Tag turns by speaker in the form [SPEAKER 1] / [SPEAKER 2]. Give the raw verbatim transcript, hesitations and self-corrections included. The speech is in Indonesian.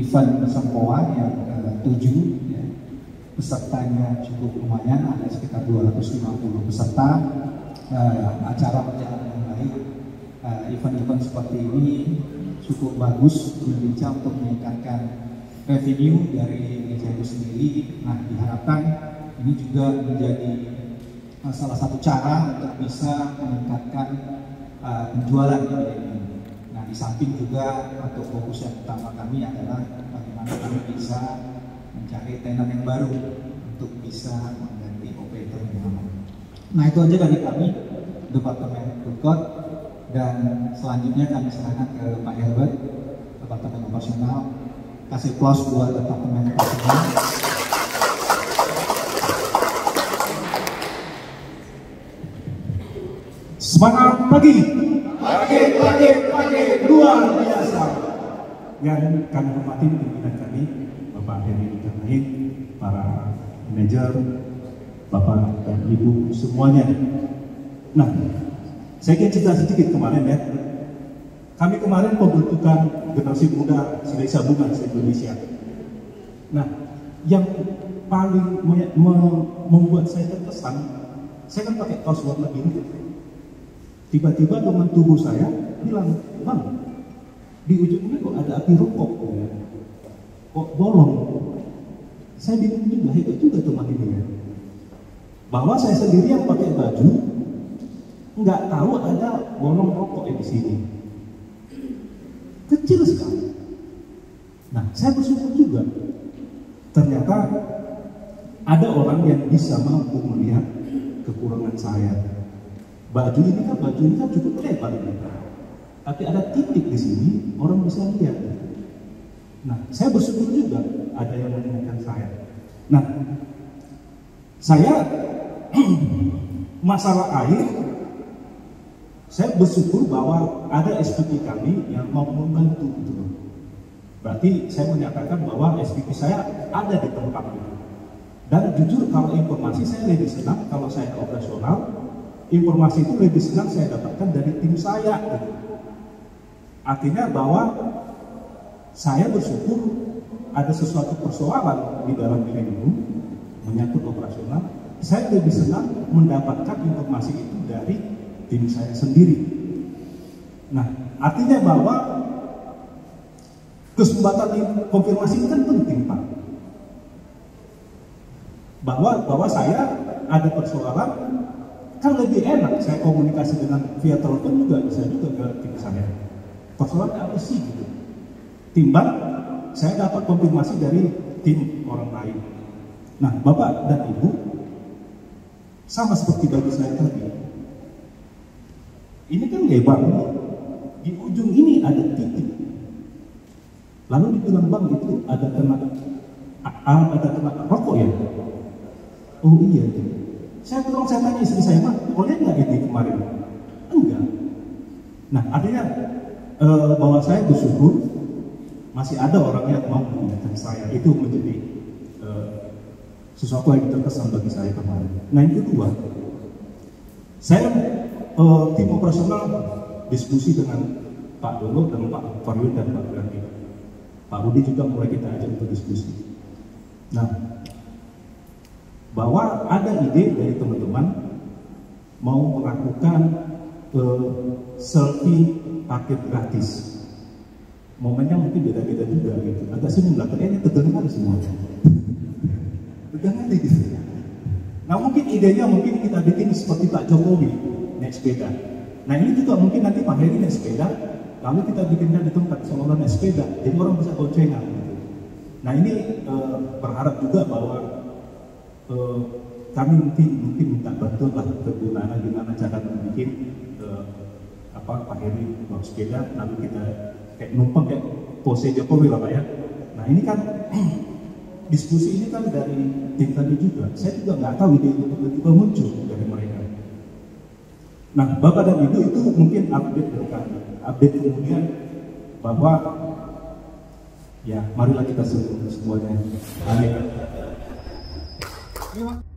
[SPEAKER 1] event Sempoa yang ketujuh, ya. Pesertanya cukup lumayan, ada sekitar dua ratus lima puluh peserta. Uh, acara berjalan dengan baik. Uh, event-event seperti ini cukup bagus berbincang untuk meningkatkan revenue dari gereja itu sendiri. Nah, diharapkan ini juga menjadi uh, salah satu cara untuk bisa meningkatkan uh, penjualan di gereja ini. Nah, di samping juga untuk fokus yang utama kami adalah bagaimana kami bisa mencari tenan yang baru untuk bisa mengganti operator yang lama. Nah, itu aja dari kami, Departemen Foodcourt, dan selanjutnya kami serahkan ke Pak Herbert, Departemen Operasional. Kasih plus buat Departemen Operasional.
[SPEAKER 2] Semangat pagi, pagi, pagi, pagi, luar biasa. Yang kami hormati pimpinan kami, Bapak Heri Tanain, para manajer, Bapak dan Ibu semuanya. Nah, saya ingin cerita sedikit kemarin ya. Kami kemarin pembentukan generasi muda Sidai Sabungan se-Indonesia. Nah, yang paling me me membuat saya terkesan, saya kan pakai kaos warna biru. Tiba-tiba dengan tubuh saya bilang, Bang, di ujungnya kok ada api rokok, ya? Kok bolong? Saya bingung juga, hebat juga teman ini ya. Bahwa saya sendiri yang pakai baju nggak tahu ada bolong rokok di sini, kecil sekali. Nah, saya bersyukur juga ternyata ada orang yang bisa mampu melihat kekurangan saya. Baju ini kan baju ini kan cukup lebar ini, tapi ada titik di sini orang bisa lihat. Nah, saya bersyukur juga ada yang mengingatkan saya. Nah, saya masalah air, saya bersyukur bahwa ada S P P kami yang mau membantu gitu. Berarti saya menyatakan bahwa S P P saya ada di tempat itu. Dan jujur kalau informasi saya lebih senang kalau saya operasional, informasi itu lebih senang saya dapatkan dari tim saya gitu. Artinya bahwa saya bersyukur ada sesuatu persoalan di dalam menu menyangkut operasional, saya lebih senang mendapatkan informasi itu dari tim saya sendiri. Nah, artinya bahwa kesempatan konfirmasi itu kan penting, Pak. Bahwa bahwa saya ada persoalan, kan lebih enak saya komunikasi dengan via telepon juga bisa juga ke tim saya. Persoalan apa sih gitu? Timbang saya dapat konfirmasi dari tim orang lain. Nah, Bapak dan Ibu, sama seperti bagi saya tadi. Ini kan lebar, di ujung ini ada titik. Lalu dibilang, Bang, itu ada kena ada kena rokok ya? Oh iya. Saya tolong saya tanya istri saya, Mak, boleh nggak ini kemarin? Enggak. Nah, artinya eh, bahwa saya bersyukur masih ada orang yang mau mengingatkan saya. Itu menjadi eh, sesuatu yang terkesan bagi saya kemarin. Nah, yang kedua, saya uh, tim operasional diskusi dengan Pak Dolo dan Pak Farwin dan Pak Grandi. Pak Rudi juga mulai kita ajak untuk diskusi. Nah, bahwa ada ide dari teman-teman mau melakukan uh, selfie parkir gratis. Momennya mungkin beda-beda juga gitu. Agak sini belakang, kayaknya tegang kali semua. Tegang kali gitu. Nah, mungkin idenya mungkin kita bikin seperti Pak Jokowi naik sepeda. Nah, ini juga mungkin nanti Pak Heri naik sepeda, lalu kita bikinkan di tempat seolah naik sepeda, jadi orang bisa boncengan gitu. Nah, ini eh, berharap juga bahwa eh, kami mungkin mungkin minta bantuan lah ke Bu Nana gimana cara membuat eh, apa Pak Heri bawa sepeda, lalu kita kayak numpang kayak pose Jokowi lah Pak ya. Nah, ini kan diskusi ini kan dari tim tadi juga. Saya juga nggak tahu ide itu tiba-tiba muncul dari mereka. Nah, Bapak dan Ibu, itu mungkin update dari kami. Update kemudian bahwa ya marilah kita semuanya. Amin.